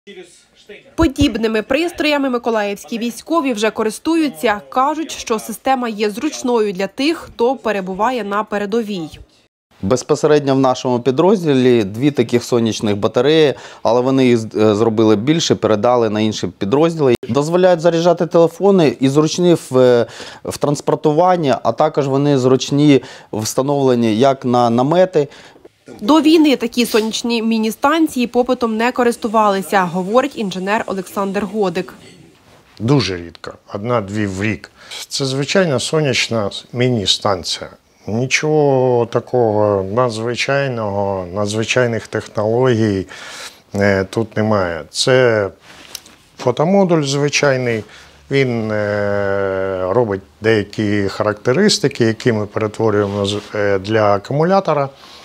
Подібними пристроями миколаївські військові вже користуються. Кажуть, що система є зручною для тих, хто перебуває на передовій. Безпосередньо в нашому підрозділі 2 таких сонячних батареї, але вони їх зробили більше, передали на інші підрозділи. Дозволяють заряджати телефони і зручні в транспортуванні, а також вони зручні встановлені як на намети. До війни такі сонячні міні-станції попитом не користувалися, говорить інженер Олександр Годик. Дуже рідко, 1-2 в рік. Це звичайна сонячна міні-станція. Нічого такого надзвичайного, надзвичайних технологій тут немає. Це фотомодуль звичайний, він робить деякі характеристики, які ми перетворюємо для акумулятора.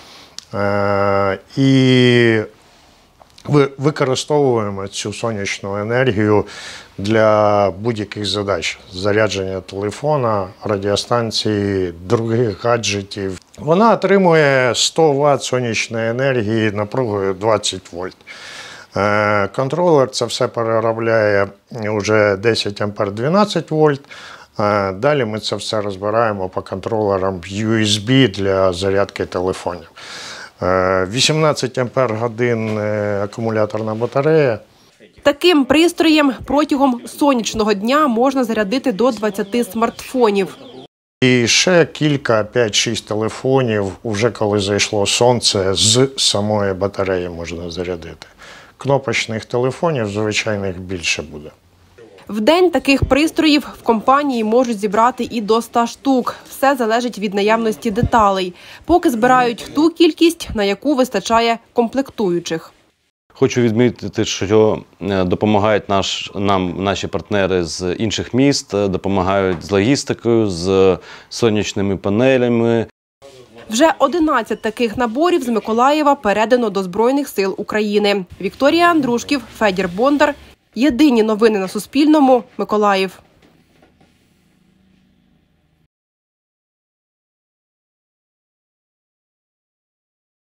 І використовуємо цю сонячну енергію для будь-яких задач. Зарядження телефона, радіостанції, других гаджетів. Вона отримує 100 Вт сонячної енергії напругою 20 вольт. Контролер це все переробляє вже 10 ампер 12 вольт. Далі ми це все розбираємо по контролерам USB для зарядки телефонів. 18 ампер-годин акумуляторна батарея. Таким пристроєм протягом сонячного дня можна зарядити до 20 смартфонів. І ще кілька, 5-6 телефонів, вже коли зайшло сонце, з самої батареї можна зарядити. Кнопочних телефонів, звичайних, більше буде. В день таких пристроїв в компанії можуть зібрати і до 100 штук. Все залежить від наявності деталей. Поки збирають ту кількість, на яку вистачає комплектуючих. Хочу відмітити, що допомагають нам наші партнери з інших міст, допомагають з логістикою, з сонячними панелями. Вже 11 таких наборів з Миколаєва передано до Збройних сил України. Вікторія Андрушків, Федір Бондар. Єдині новини на Суспільному. Миколаїв.